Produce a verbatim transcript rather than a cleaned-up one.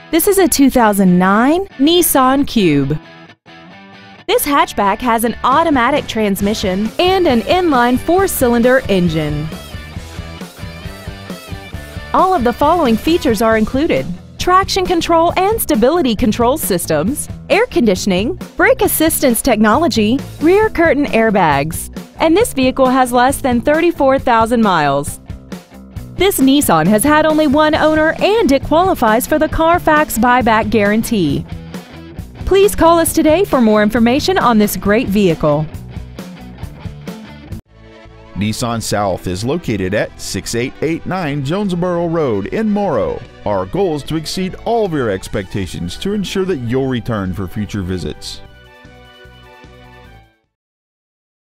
This is a two thousand nine Nissan Cube. This hatchback has an automatic transmission and an inline four-cylinder engine. All of the following features are included: traction control and stability control systems, air conditioning, brake assistance technology, rear curtain airbags, and this vehicle has less than thirty-four thousand miles. This Nissan has had only one owner and it qualifies for the Carfax buyback guarantee. Please call us today for more information on this great vehicle. Nissan South is located at six eight eight nine Jonesboro Road in Morrow. Our goal is to exceed all of your expectations to ensure that you'll return for future visits.